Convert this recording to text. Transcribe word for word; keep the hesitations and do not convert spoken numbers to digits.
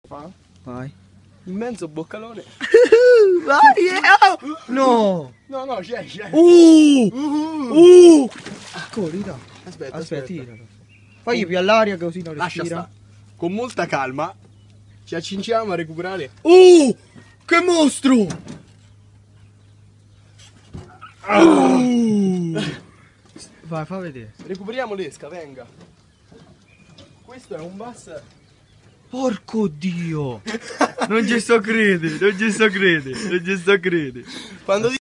Fa? Vai. Immenso boccalone. Vai, eh, oh! No! No, no, c'è, c'è. Uh! Uh! Uh! Ancora, Aspetta, aspetta, aspetta. tiralo. Fai più all'aria così non Lascia respira. stare. Con molta calma ci accingiamo a recuperare. Uh! Che mostro! Uh! Vai, fa vedere. Recuperiamo l'esca, venga. Questo è un bus. Porco Dio! Non ci sto credere, non ci sto credere, non ci sto credere. Quando